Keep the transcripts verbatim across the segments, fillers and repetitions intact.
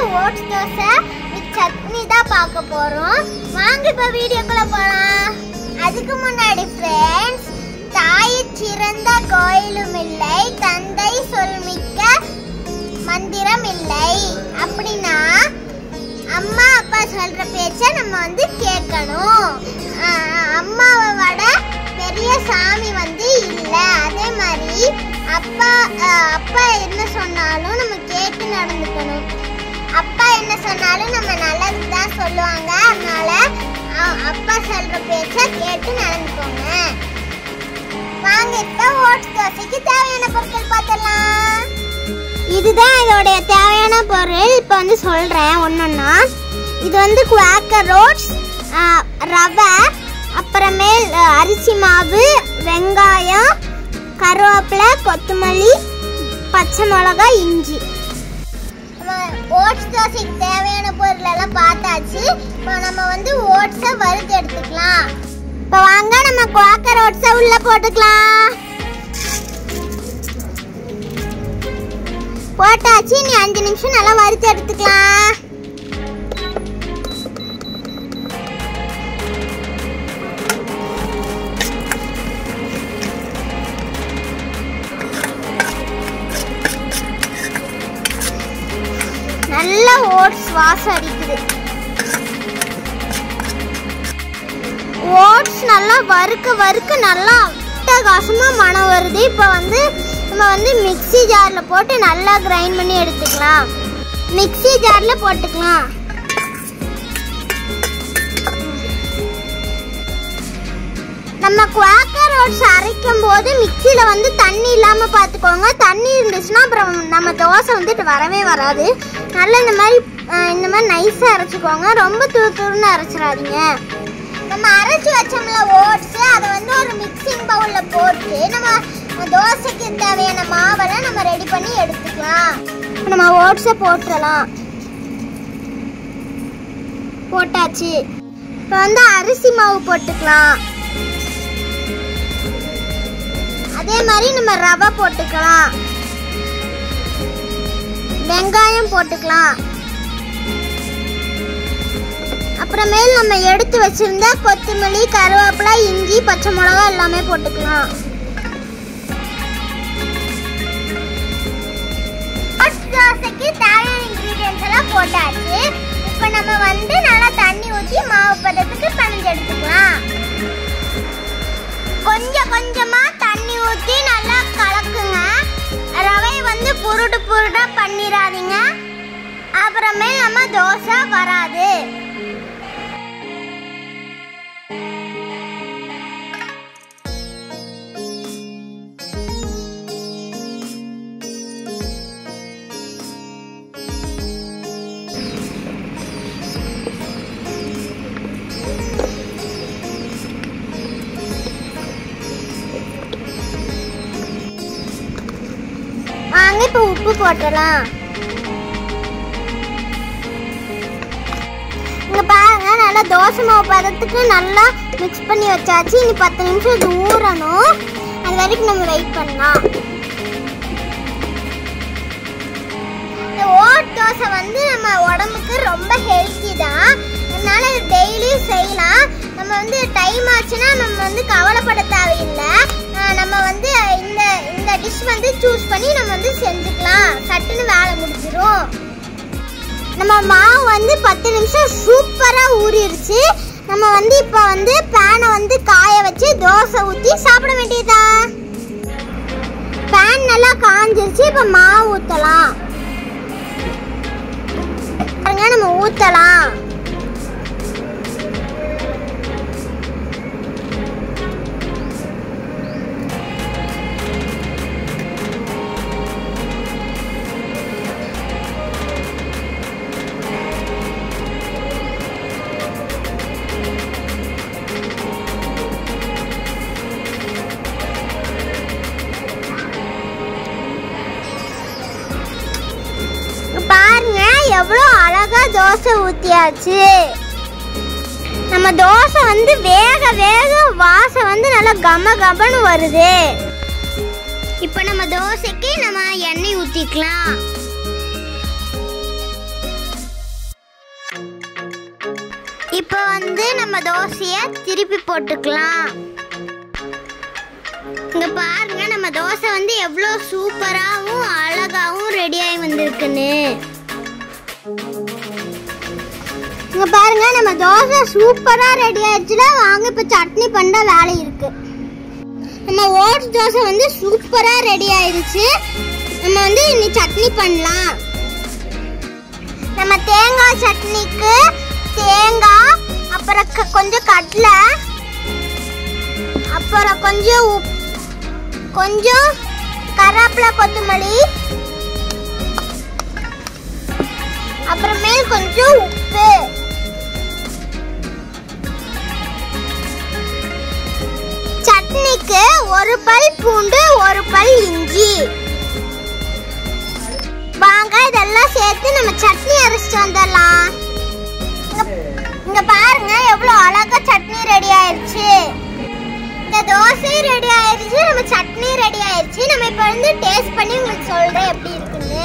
Oats dosa with chutney தான் பார்க்க போறோம். வாங்க இப்ப வீடியோக்குள்ள போலாம். அதுக்கு முன்னாடி ஃப்ரெண்ட்ஸ், தாய் சிறந்த கோயிலும் இல்லை, தந்தை சொல்மிக்க மந்திரம் இல்லை. அப்படின்னா அம்மா அப்பா சொல்ற பேச்ச நம்ம வந்து கேட்கணும். அம்மாவை விட பெரிய சாமி வந்து இல்லை. அதே மாதிரி அப்பா அப்பா என்ன சொன்னாலும் நம்ம கேட்டு நடந்துக்கணும். அப்பா என்ன சொன்னாலும் நம்ம நல்லது தான் சொல்லுவாங்க. அதனால அப்பா சொல்ற பேச்ச கேட்டு நடந்துக்கோங்க. வாங்க இப்ப ஓட்ஸ் தோசைக்கு தேவையான பொருட்கள் பார்த்துடலாம். இதுதான் இதோடைய தேவையான பொருள். இப்போ வந்து சொல்றேன் ஒன்னொன்னா. இது வந்து குவாக்கர் ஓட்ஸ், ரவை, அப்புறமேல் அரிசி மாவு, வெங்காயம், கருவேப்பிலை, கொத்தமல்லி, பச்சை மிளகாய், இஞ்சி. ஓட்ஸ் தோசைக்கு தேவையான பொருள் எல்லாம் பார்த்தாச்சு. இப்போ நம்ம வந்து ஓட்ஸை வறுத்து எடுத்துக்கலாம். இப்போ வாங்க நம்ம குவாக்கர் ஓட்ஸை உள்ள போட்டுக்கலாம். போட்டாச்சு. நீ அஞ்சு நிமிஷம் நல்லா வறுத்து எடுத்துக்கலாம். நல்ல ஓட்ஸ் வாசம் அடிக்குது. ஓட்ஸ் நல்லா வறுக்க வறுக்க நல்லா அட்டகாசமா மனம் வருது. இப்போ வந்து நம்ம வந்து மிக்ஸி ஜார்ல போட்டு நல்லா கிரைண்ட் பண்ணி எடுத்துக்கலாம். மிக்ஸி ஜார்ல போட்டுக்கலாம். நம்ம குவாக்கர் ஓட்ஸ் அரைக்கும் போது மிக்ஸில வந்து தண்ணி இல்லாம பாத்துக்கோங்க. தண்ணி இருந்துச்சுன்னா அப்புறம் நம்ம தோசை வந்துட்டு வரவே வராது. நல்லா இந்த மாதிரி இந்த மாதிரி நைஸா அரைச்சிக்கோங்க. ரொம்ப துரு துருன்னு அரைச்சிடாதீங்க. நம்ம அரைச்சி வச்சோம்ல ஓட்ஸ், அதை வந்து ஒரு மிக்சிங் பவுல்ல போட்டு நம்ம தோசைக்கு தேவையான மாவெல்லாம் நம்ம ரெடி பண்ணி எடுத்துக்கலாம். நம்ம ஓட்ஸை போட்டுடலாம். போட்டாச்சு. இப்போ வந்து அரிசி மாவு போட்டுக்கலாம். அதே மாதிரி நம்ம ரவை போட்டுக்கலாம். வெங்காயம் போட்டுக்கலாம். அப்புறமேல் நம்ம எடுத்து வச்சிருந்த கொத்தமல்லி, கருவேப்பிலை, இஞ்சி, பச்சை மிளகாய் எல்லாமே போட்டுக்கலாம். தோசைக்கு தேவையான இன்கிரீடியன்ஸ் எல்லாம் போட்டாச்சு. இப்போ நம்ம வந்து நல்லா தண்ணி ஊற்றி மாவு பதத்துக்கு பிணைஞ்சு எடுத்துக்கலாம். கொஞ்சம் கொஞ்சமா தண்ணி ஊற்றி நல்லா கலக்குங்க. ரவை வந்து புருடு புருடா பண்ணிடாதீங்க, அப்புறமே நம்ம தோசை வராது. வாங்க இப்போ உப்பு போட்டுடலாம். இங்க பாருங்க, நல்லா தோசை மாவு பதத்துக்கு நல்லா மிக்ஸ் பண்ணி வச்சாச்சு. இனி பத்து நிமிஷம் இது ஊறணும். அது வரைக்கும் நம்ம வெயிட் பண்ணலாம். இந்த ஓட் தோசை வந்து நம்ம உடம்புக்கு ரொம்ப ஹெல்த்தி தான். அதனால டெய்லியும் செய்யலாம். நம்ம வந்து டைம் ஆச்சுன்னா நம்ம வந்து கவலைப்பட தேவையில்லை. நம்ம வந்து இந்த இந்த டிஷ் வந்து சூஸ் பண்ணி நம்ம வந்து செஞ்சுக்கலாம். சட்டுன்னு வேலை முடிஞ்சிடும். நம்ம மாவு வந்து பத்து நிமிஷம் சூப்பரா ஊறிடுச்சு. நம்ம வந்து இப்போ வந்து பேனை வந்து காய வச்சு தோசை ஊற்றி சாப்பிட வேண்டியதுதான். பேன் நல்லா காஞ்சிருச்சு. இப்போ மாவு ஊற்றலாம். பாருங்க, நம்ம ஊற்றலாம். பாருங்க, எவ்வளோ அழகா தோசை ஊத்தியாச்சு. நம்ம தோசை வந்து வேக வேக வாசம் வந்து நல்லா கம கமன்னு வருது. இப்போ நம்ம தோசைக்கு நம்ம எண்ணெய் ஊத்திக்கலாம். திருப்பி போட்டுக்கலாம். இங்க பாருங்க நம்ம தோசை வந்து எவ்வளோ சூப்பராகவும் அழகாகவும் ரெடியாகி வந்திருக்குன்னு. இங்க பாருங்க நம்ம தோசை சூப்பரா ரெடி ஆயிடுச்சுல. வாங்க இப்ப சட்னி பண்ண வேலை இருக்கு. நம்ம ஓட்ஸ் தோசை வந்து சூப்பரா ரெடி ஆயிடுச்சு. நம்ம வந்து இனி சட்னி பண்ணலாம். நம்ம தேங்காய் சட்னிக்கு தேங்காய், அப்புறம் கொஞ்சம் கடலை, அப்புறம் கொஞ்சம் உப்பு, கொஞ்சம் கருவேப்பிலை, கொத்தமல்லி, அப்புறமேல் கொஞ்சம் உப்பு, சட்னிக்கு ஒரு பல் பூண்டு, ஒரு பல் இஞ்சி. வாங்க இதெல்லாம் சேர்த்து நம்ம சட்னி அரைச்சிட்டு வந்துடலாம். இங்க பாருங்க எவ்வளவு அழகா சட்னி ரெடி ஆயிருச்சு. இந்த தோசை ரெடி ஆயிருச்சு, நம்ம சட்னி ரெடி ஆயிருச்சு. நம்ம இப்ப வந்து டேஸ்ட் பண்ணி உங்களுக்கு சொல்றேன் எப்படி இருக்குன்னு.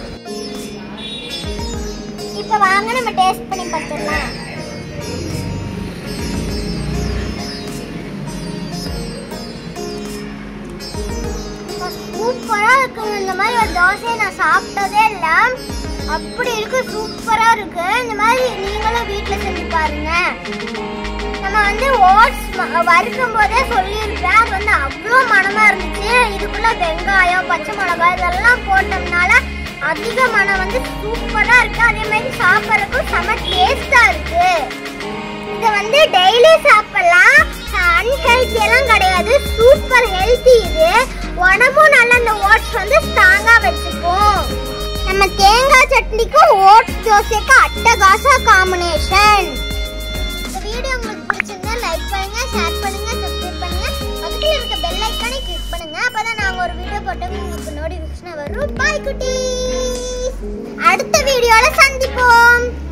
இப்ப வாங்க நம்ம டேஸ்ட் பண்ணி பார்த்துடலாம். சூப்பரா இருக்குங்க. இந்த மாதிரி ஒரு தோசையை நான் சாப்பிட்டதே இல்லை. அப்படி இருக்கு, சூப்பரா இருக்கு. இந்த மாதிரி நீங்களும் வீட்டுல செஞ்சு பாருங்க. நம்ம வந்து ஓட்ஸ் வறுக்கும் போதே சொல்லியிருப்பேன், அது வந்து அவ்வளோ மனமா இருந்துச்சு. இதுக்குள்ள வெங்காயம், பச்சை மிளகாய் இதெல்லாம் போட்டோம்னால அதிக மனம் வந்து சூப்பரா இருக்கு. அதே மாதிரி சாப்பிட்றதுக்கும் செம டேஸ்டா இருக்கு. இதை வந்து டெய்லி சாப்பிடலாம். அன்ஹெல்தி எல்லாம் கிடையாது, சூப்பர் ஹெல்தி. இது உடம்பும் நல்லா இந்த ஓட்ஸ் வந்து ஸ்ட்ராங்கா வச்சுக்கும். நம்ம தேங்காய் சட்னிக்கும் ஓட்ஸ் தோசைக்கும் அட்டகாச காம்பினேஷன். இந்த வீடியோ உங்களுக்கு பிடிச்சிருந்தா லைக் பண்ணுங்க, ஷேர் பண்ணுங்க, சப்ஸ்கிரைப் பண்ணுங்க, பக்கத்துல இருக்க பெல் ஐகானை கிளிக் பண்ணுங்க. அப்பதான் நாங்க ஒரு வீடியோ போட்டோம் உங்களுக்கு நோட்டிபிகேஷன் வரும். பாய் குட்டீஸ், அடுத்த வீடியோல சந்திப்போம்.